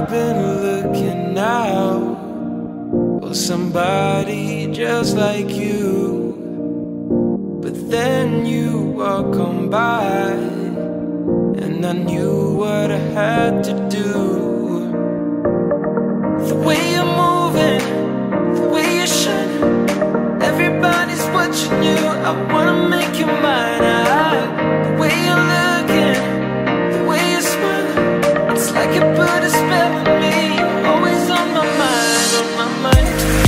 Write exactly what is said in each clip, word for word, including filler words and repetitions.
been looking out for somebody just like you, but then you walk on by, and I knew what I had to do. The way you're moving, the way you're shining, everybody's watching you. I wanna make you mine. I, the way you're looking, the way you're smiling, it's like you put a spell on me. You're always on my mind, on my mind.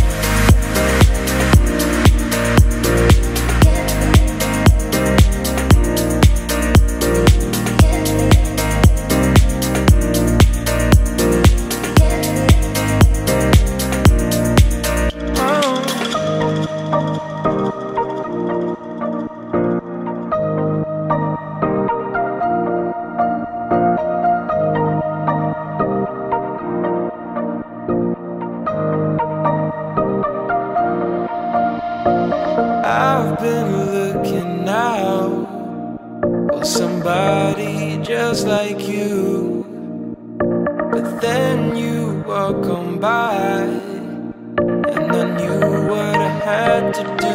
I've been looking out for somebody just like you, but then you walk on by, and I knew what I had to do.